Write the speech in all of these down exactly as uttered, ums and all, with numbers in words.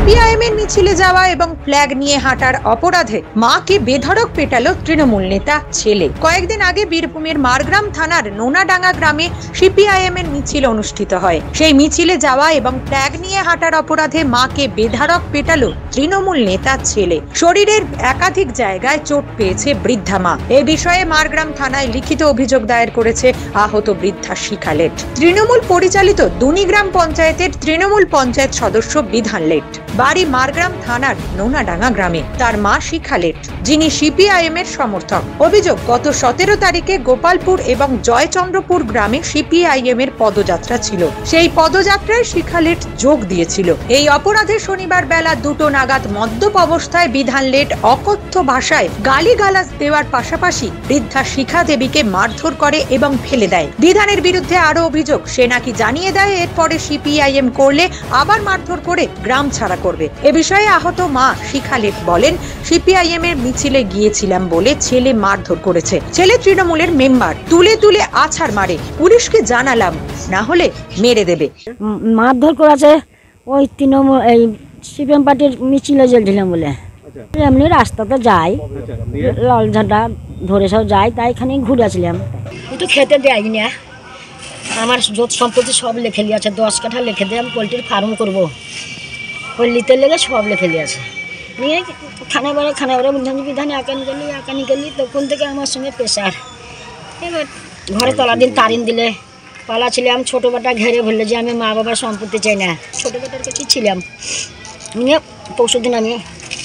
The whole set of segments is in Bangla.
সিপিআইএম এর মিছিলে যাওয়া এবং ফ্ল্যাগ নিয়ে হাঁটার অপরাধে মাকে বেধড়ক পেটালো তৃণমূল নেতা ছেলে। কয়েকদিন আগে বীরভূমের মারগ্রাম থানার নোনাডাঙ্গা গ্রামে সিপিআইএম এর মিছিল অনুষ্ঠিত হয়। সেই মিছিলে যাওয়া এবং ফ্ল্যাগ নিয়ে হাঁটার অপরাধে মাকে বেধড়ক পেটালো তৃণমূল নেতা ছেলে। শরীরের একাধিক জায়গায় চোট পেয়েছে বৃদ্ধা মা। এ বিষয়ে মারগ্রাম থানায় লিখিত অভিযোগ দায়ের করেছে আহত বৃদ্ধা শিখা লেট। তৃণমূল পরিচালিত দুনিগ্রাম পঞ্চায়েতের তৃণমূল পঞ্চায়েত সদস্য বিধান লেট, বাড়ি মারগ্রাম থানার নোনাডাঙ্গা গ্রামে। তার মা শিখা লেট, যিনি সিপিআইএম এর সমর্থক। অভিযোগ, গত সতেরো তারিখে গোপালপুর এবং জয়চন্দ্রপুর গ্রামে সিপিআইএম এর পদযাত্রা ছিল। সেই পদযাত্রায় শিখা লেট যোগ দিয়েছিল। এই অপরাধে শনিবার বেলা দুটো নাগাদ মদ্যপ অবস্থায় বিধান লেট অকথ্য ভাষায় গালিগালাজ দেওয়ার পাশাপাশি বৃদ্ধা শিখা দেবীকে মারধর করে এবং ফেলে দেয়। বিধানের বিরুদ্ধে আরো অভিযোগ, সে নাকি জানিয়ে দেয় এরপরে সিপিআইএম করলে আবার মারধর করে গ্রাম ছাড়া করবে। এ বিষয়ে আহত মা শিখা লেট বলেন, সিপিআইএম এর মিছিলে গিয়েছিলাম বলে ছেলে মারধর করেছে। ছেলে তৃণমূলের মেম্বার, তুলে তুলে আছাড় মারে। পুলিশকে জানালাম, না হলে মেরে দেবে। মারধর করেছে ওই তৃণমূল এই সিপিএম পার্টির মিছিলে গেছিলাম বলে। এমনি রাস্তাতে যাই, লাল ঝান্ডা ধরে সব যাই, তাই এখানে ঘুরেছিলাম। একটু খেতে দেয়নি না, আমার যত সম্পত্তি সব লেখে লিয়েছে। দশ কাঠা লিখে দিয়ে আমি পোলট্রির ফার্ম করবো, ওই লিতে লেগে সব লিখে লিয়েছে। নিয়ে খানা বেড়ে খানা বেড়ে বিধান বিধানে একানি গেলি একানি গেলি তখন থেকে আমার সঙ্গে প্রেশার। এবার ঘরে তলা দিন তারিন দিলে পালা ছিলাম, ছোটো বেটা ঘেরে বললে যে আমি মা বাবার সম্পত্তি চাই না। ছোটো বেটার কাছে ছিলাম। নিয়ে পরশু দিন আমি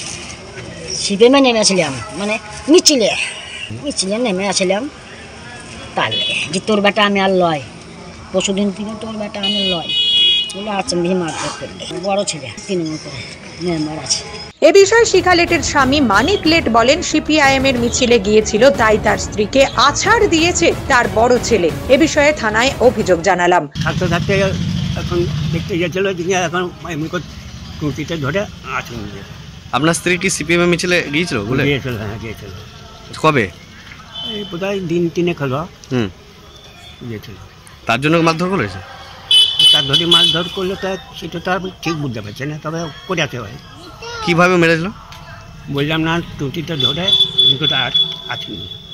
সিপিএমে নেমেছিলাম, মানে মিছিলে মিছিলে নেমে আসছিলাম। তাহলে যে তোর বেটা আমি আর লয়, পরশু দিন থেকে তোর বেটা আমি লয় বলে আচম্বি মারধর করলে। বড় ছেলে তৃণমূল করে মেম্বার আছে। এ বিষয়ে শিখা লেটের স্বামী মানিক লেট বলেন, সিপিআইএম এর মিছিলে গিয়েছিল, তাই তার স্ত্রীকে আছাড় দিয়েছে তার বড় ছেলে। এ বিষয়ে থানায় অভিযোগ জানালাম। থাকতে থাকতে এখন দেখতে গিয়েছিল, এখন কুটিতে ধরে আছাড় দিয়ে। আপনার স্ত্রী কি সিপিএম এর মিছিলে গিয়েছিল? গিয়েছিল, হ্যাঁ গিয়েছিল। কবে? এই বোধহয় দিন তিনে খেলো। হুম, গিয়েছিল। তার জন্য মারধর করেছে? তার ধরে মারধর করলে তো সেটা তো আমি ঠিক বুঝতে পারছি না, তবে করাতে হয়। কিভাবে মেরেছিল বললাম না, টুটিতে ধরে আর আছে।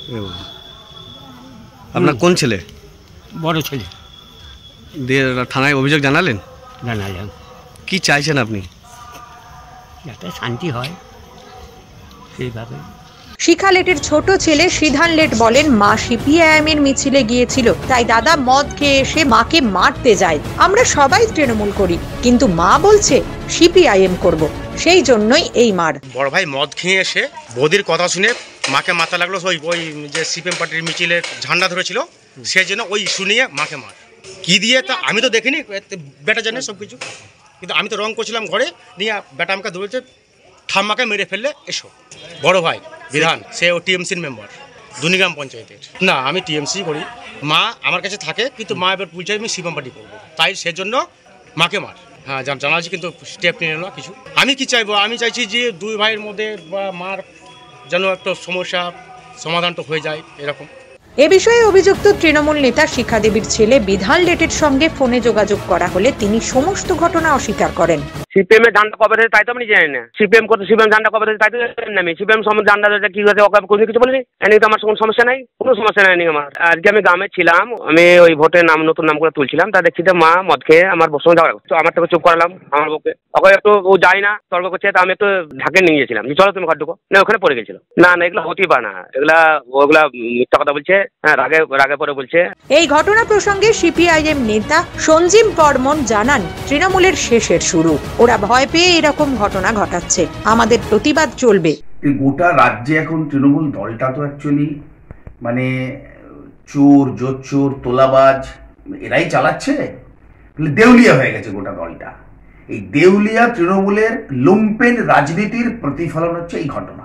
আপনার কোন ছেলে? বড় ছেলে। দিয়ে থানায় অভিযোগ জানালেন? জানালাম। কি চাইছেন আপনি? যাতে শান্তি হয় সেইভাবে। শিখা লেটের ছোট ছেলে সিধান লেট বলেন, মা সিপিআইএম এর মিছিলে গিয়েছিল, তাই দাদা মদ খেয়ে এসে মাকে মারতে যায়। আমরা সবাই তৃণমূল করি, কিন্তু মা বলছে সিপিআইএম করব, সেই জন্যই এই মার। বড় ভাই মদ খেয়ে এসে বৌদির কথা শুনে মাকে মাথা লাগলো। ওই ওই যে সিপিএম পার্টির মিছিলের ঝান্ডা ধরেছিল, সেই জন্য ওই ইস্যু নিয়ে মাকে মার। কি দিয়ে তা আমি তো দেখিনি, বেটা জানে সব কিছু, কিন্তু আমি তো রং করছিলাম ঘরে। নিয়ে বেটা আমাকে ধরেছে, ঠাম্মাকে মেরে ফেললে এসো। বড় ভাই বিধান, সে ও টিএমসির মেম্বার দুনিগ্রাম পঞ্চায়েতের। না, আমি টিএমসি করি। মা আমার কাছে থাকে, কিন্তু মা এবার বলছে আমি সিপিএম পার্টি করবো, তাই সেজন্য মাকে মার। হ্যাঁ জানাচ্ছি, কিন্তু স্টেপ নিয়ে এলো কিছু। আমি কি চাইবো? আমি চাইছি যে দুই ভাইয়ের মধ্যে বা মার যেন একটা সমস্যা সমাধানটা হয়ে যায়, এরকম। এ বিষয়ে অভিযুক্ত তৃণমূল নেতা শিখা দেবীর ছেলে বিধান লেটের সঙ্গে ফোনে যোগাযোগ করা হলে তিনি সমস্ত ঘটনা অস্বীকার করেন। সিপিএম এর ঝান্ডা কবে থেকে তাই তো আমি জানি না। সিপিএম করতে সিপিএম ঝান্ডা কবে থেকে তাই তো জানি না। আমি সিপিএম সম্বন্ধে ঝান্ডা কি হয়েছে ওকে কোনো কিছু বলিনি। এনে তো আমার কোনো সমস্যা নাই, কোনো সমস্যা নেই আমার। আজকে আমি গ্রামে ছিলাম, আমি ওই ভোটের নাম নতুন নাম করে তুলছিলাম, তা দেখছি যে মা মদ খেয়ে আমার সঙ্গে ঝগড়া করছে। আমার থেকে চুপ করালাম আমার বউকে। ওকে একটু ও যায় না, তর্ক করছে, তা আমি একটু ঢাকে নিয়ে গেছিলাম, চলো তুমি ঘর ঢুকো। না, ওখানে পড়ে গেছিল। না না, এগুলো হতেই পারে না, এগুলা ওগুলা মিথ্যা কথা বলছে। হ্যাঁ, রাগে রাগে পরে বলছে। এই ঘটনা প্রসঙ্গে সিপিআইএম নেতা সঞ্জীব বর্মন জানান, তৃণমূলের শেষের শুরু। ওরা ভয় পেয়ে এরকম ঘটনা ঘটাচ্ছে, আমাদের প্রতিবাদ চলবে। গোটা রাজ্যে এখন তৃণমূল দলটা তো অ্যাকচুয়ালি মানে চোর জোচ্চোর তোলাবাজ এরাই চালাচ্ছে, দেউলিয়া হয়ে গেছে গোটা দলটা। এই দেউলিয়া তৃণমূলের লুম্পেন রাজনীতির প্রতিফলন হচ্ছে এই ঘটনা।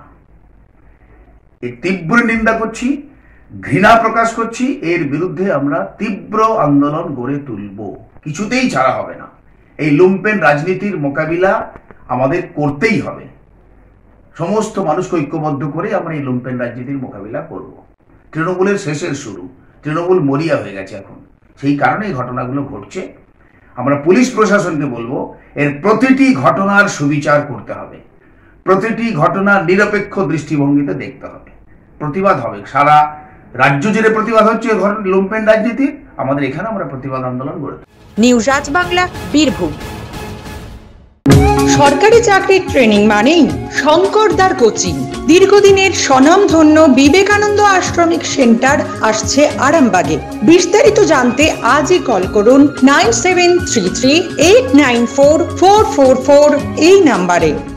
এই তীব্র নিন্দা করছি, ঘৃণা প্রকাশ করছি, এর বিরুদ্ধে আমরা তীব্র আন্দোলন গড়ে তুলব, কিছুতেই ছাড়া হবে না। এই লুম্পেন রাজনীতির মোকাবিলা আমাদের করতেই হবে। সমস্ত মানুষকে ঐক্যবদ্ধ করে আমরা এই লুম্পেন রাজনীতির মোকাবিলা করব। তৃণমূলের শেষের শুরু, তৃণমূল মরিয়া হয়ে গেছে এখন, সেই কারণে এই ঘটনাগুলো ঘটছে। আমরা পুলিশ প্রশাসনকে বলবো এর প্রতিটি ঘটনার সুবিচার করতে হবে, প্রতিটি ঘটনার নিরপেক্ষ দৃষ্টিভঙ্গিতে দেখতে হবে, প্রতিবাদ হবে। সারা রাজ্য জুড়ে প্রতিবাদ হচ্ছে লুম্পেন রাজনীতির, আমাদের এখানে আমরা প্রতিবাদ আন্দোলন গড়ে তুলি। নিউজ আজ বাংলা, বীরভূম। সরকারি চাকরির ট্রেনিং মানেই শঙ্করদার কোচিং। দীর্ঘদিনের স্বনামধন্য বিবেকানন্দ আশ্রমিক সেন্টার আসছে আরামবাগে। বিস্তারিত জানতে আজই কল করুন nine seven three three eight nine four four four four এই নাম্বারে।